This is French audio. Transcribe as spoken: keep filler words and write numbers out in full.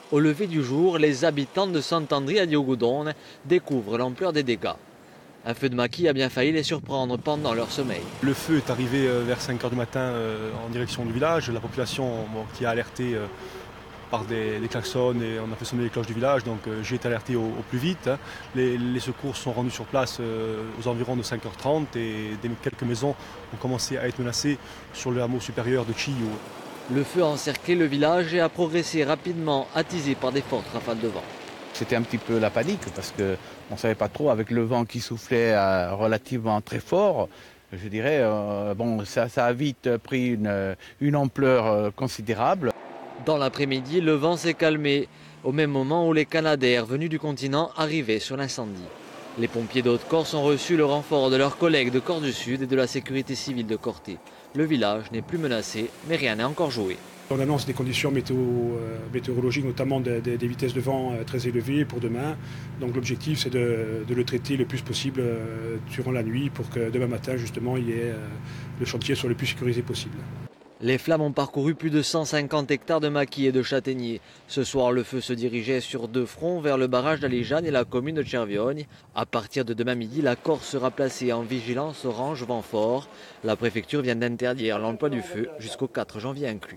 Au lever du jour, les habitants de Sant'Andrea di Ogudone découvrent l'ampleur des dégâts. Un feu de maquis a bien failli les surprendre pendant leur sommeil. Le feu est arrivé vers cinq heures du matin en direction du village. La population bon, qui a alerté par des, des klaxons et on a fait sonner les cloches du village, donc euh, j'ai été alerté au, au plus vite. Hein. Les, les secours sont rendus sur place euh, aux environs de cinq heures trente et des, quelques maisons ont commencé à être menacées sur le hameau supérieur de Chillo. Le feu a encerclé le village et a progressé rapidement, attisé par des fortes rafales de vent. C'était un petit peu la panique parce qu'on ne savait pas trop, avec le vent qui soufflait euh, relativement très fort. Je dirais, euh, bon, ça, ça a vite pris une, une ampleur euh, considérable. Dans l'après-midi, le vent s'est calmé, au même moment où les Canadair venus du continent arrivaient sur l'incendie. Les pompiers de Haute-Corse ont reçu le renfort de leurs collègues de Corse du Sud et de la sécurité civile de Corté. Le village n'est plus menacé, mais rien n'est encore joué. On annonce des conditions météo, euh, météorologiques, notamment des, des, des vitesses de vent euh, très élevées pour demain. Donc l'objectif, c'est de, de le traiter le plus possible euh, durant la nuit pour que demain matin, justement, il y ait, euh, le chantier soit le plus sécurisé possible. Les flammes ont parcouru plus de cent cinquante hectares de maquis et de châtaigniers. Ce soir, le feu se dirigeait sur deux fronts vers le barrage d'Alejane et la commune de Cerviogne. À partir de demain midi, la Corse sera placée en vigilance orange vent fort. La préfecture vient d'interdire l'emploi du feu jusqu'au quatre janvier inclus.